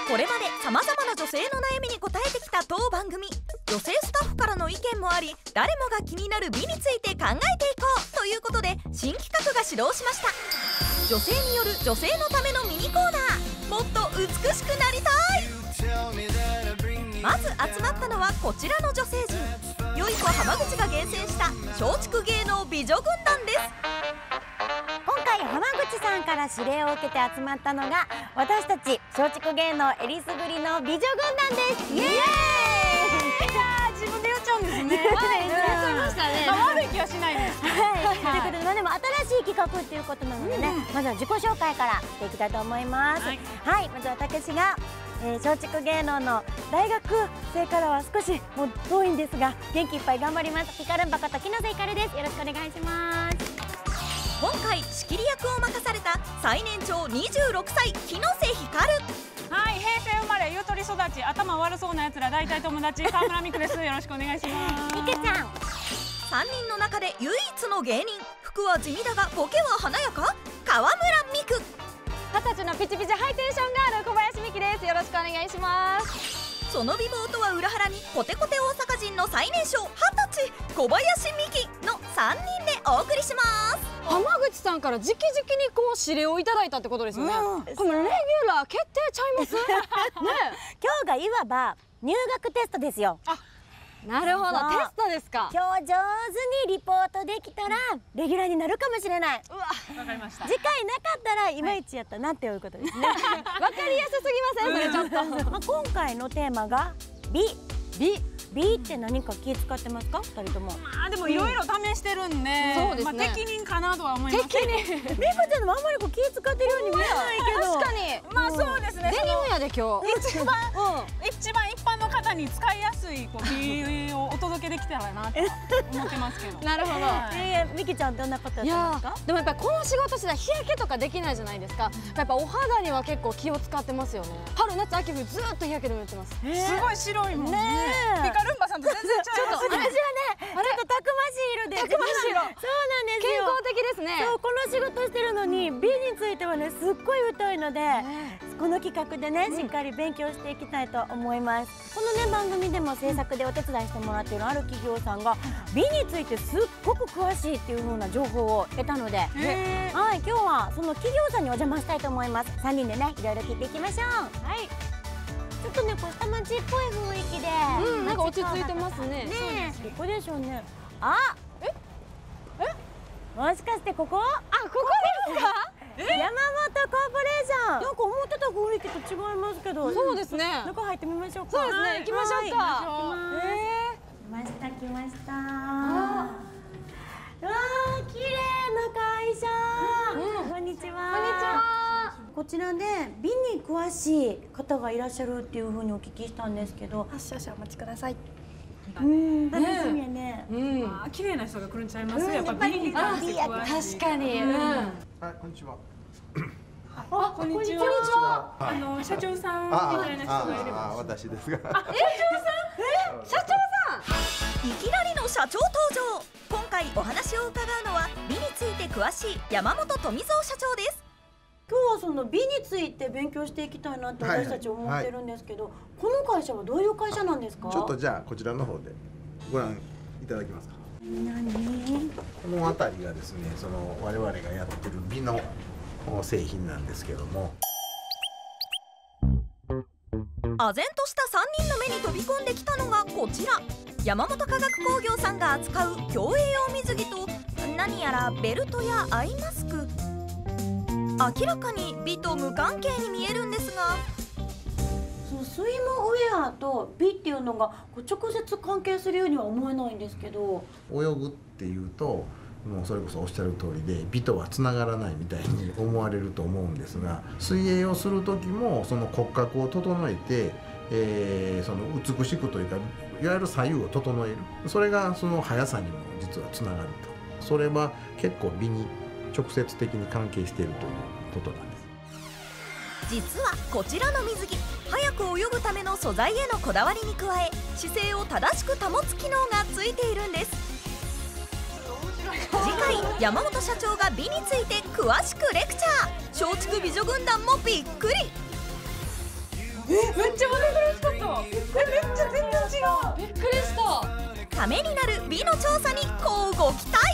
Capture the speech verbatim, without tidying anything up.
これまでさまざまな女性の悩みに答えてきた当番組。女性スタッフからの意見もあり、誰もが気になる美について考えていこうということで新企画が始動しました。女性による女性のためのミニコーナー、もっと美しくなりたい。まず集まったのはこちらの女性陣。よい子浜口が厳選した松竹芸能美女軍団です。 今回浜口さんから指令を受けて集まったのが私たち松竹芸能えりすぐりの美女軍団です。イエーイ。 自分で言っちゃうんですね。 はい、言っちゃいましたね。 悪い気はしないです。 はい、ということで、まあでも新しい企画っていうことなのでね、まずは自己紹介からしていきたいと思います。はい、まず私がえー、松竹芸能の大学生からは少しもう遠いんですが元気いっぱい頑張ります。ヒカルンバこと木野瀬ひかるです。よろしくお願いします。 今回仕切り役を任された最年長にじゅうろくさい木野瀬ひかる。 はい、平成生まれゆとり育ち頭悪そうなやつら大体友達川村美久です。よろしくお願いします。 みくちゃん。 さんにんの中で唯一の芸人、服は地味だがボケは華やか、川村美久。 二十歳のピチピチハイテンションガール小林美希です。よろしくお願いします。 その美貌とは裏腹にコテコテ大阪人の最年少はたち小林美希のさんにんでお送りします。 浜口さんから直々にこう指令をいただいたってことですよね、うん、これレギュラー決定ちゃいますね。 今日がいわば入学テストですよ。 あ、なるほど、テストですか。 今日上手にリポートできたらレギュラーになるかもしれない。 うわ、 わかりました。 次回なかったらいまいちやったなっていうことですね。 わかりやすすぎませんそれちょっと。 まあ今回のテーマが美。 美美って何か気使ってますかふたりとも。 まあでもいろいろ試してるんで、 そうですね、 まあ適任かなとは思います。 適任。 みくちゃんもあんまりこう気使ってるように見えないけど。 確かに。 まあそうですね。 デニムやで今日。 一番一番一般の方に使いやすいこう美をお届けできたらなと思ってますけど。 なるほど。 えー、みきちゃんどんなことやってますか？ でもやっぱりこの仕事してたら日焼けとかできないじゃないですか。やっぱお肌には結構気を使ってますよね。春夏秋冬ずっと日焼け止め塗ってます。 すごい白いもんね。ピカルンバさんと全然違います。 ちょっと私はね、ちょっとたくましい色で。 たくましい色。 そうなんですよ。 健康的ですね。 そう、この仕事してるのに美についてはねすっごい疎いので、この企画でねしっかり勉強していきたいと思います。このね番組でも制作でお手伝いしてもらっているある企業さんが美についてすっごく詳しいっていう風な情報を得たので、はい、今日はその企業さんにお邪魔したいと思います。さんにんでねいろいろ聞いていきましょう。はい。ちょっとねこう下町っぽい雰囲気で、 うん、なんか落ち着いてますね。 ねえ、どこでしょうね。あ、え、え、もしかしてここ？ あ、ここですか？ 山本コーポレーション。なんか思ってた雰囲気と違いますけど。 そうですね。 中入ってみましょうか。 そうですね。行きましょうか。 ええ、来ました来ました。わあ、綺麗な会社。こんにちは。こんにちは。こちらで美に詳しい方がいらっしゃるっていうふうにお聞きしたんですけど。 少々お待ちください。 うん、楽しみやね。 うん、あ、綺麗な人が来るんちゃいます。やっぱ美に関して詳しい。 確かに。うん。 はい、こんにちは。 あ、こんにちは。あの社長さんみたいな人がいれば。 あ、私ですが。 あ、社長さん？ え、社長さん。 いきなりの社長登場。今回お話を伺うのは美について詳しい山本富蔵社長です。 今日はその美について勉強していきたいなって私たち思ってるんですけど、この会社はどういう会社なんですか？ ちょっとじゃあこちらの方でご覧いただけますか。 何？ この辺りがですね、その我々がやってる美の製品なんですけども、 唖然としたさんにんの目に飛び込んできたのがこちら、山本化学工業さんが扱う競泳用水着と何やらベルトやアイマスク。明らかに美と無関係に見えるんですが、 そのスイムウェアと美っていうのがこう直接関係するようには思えないんですけど、 泳ぐっていうともうそれこそおっしゃる通りで美とはつながらないみたいに思われると思うんですが、水泳をする時もその骨格を整えて、えー、その美しくというかいわゆる左右を整える、それがその速さにも実はつながると。それは結構美に直接的に関係しているということなんです。 実はこちらの水着、早く泳ぐための素材へのこだわりに加え、姿勢を正しく保つ機能がついているんです。次回山本社長が美について詳しくレクチャー。松竹美女軍団もびっくり。 え、めっちゃまだ嬉しかった。え、めっちゃ全然違う。びっくりした。 ためになる美の調査に乞うご期待。